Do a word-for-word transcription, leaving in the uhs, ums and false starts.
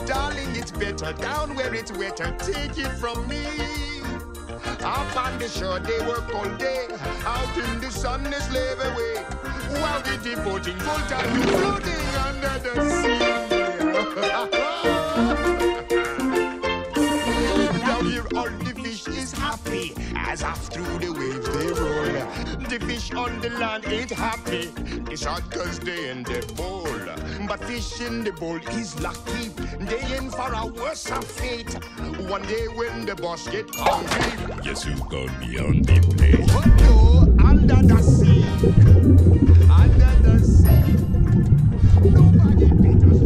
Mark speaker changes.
Speaker 1: darling, it's better down where it's wetter. Take it from me. Up on the shore, they work all day. Out in the sun, they slave away. While the devoting full time, you floating under the sea. Down here, all the fish is happy as off through the waves they roll. The fish on the land ain't happy. It's hot cause they in the bowl. But fish in the bowl is lucky. They in for a worse fate. One day when the boss get hungry,
Speaker 2: Yes, you got me on the plate.
Speaker 1: what no, under the sea, under the sea, nobody beat us.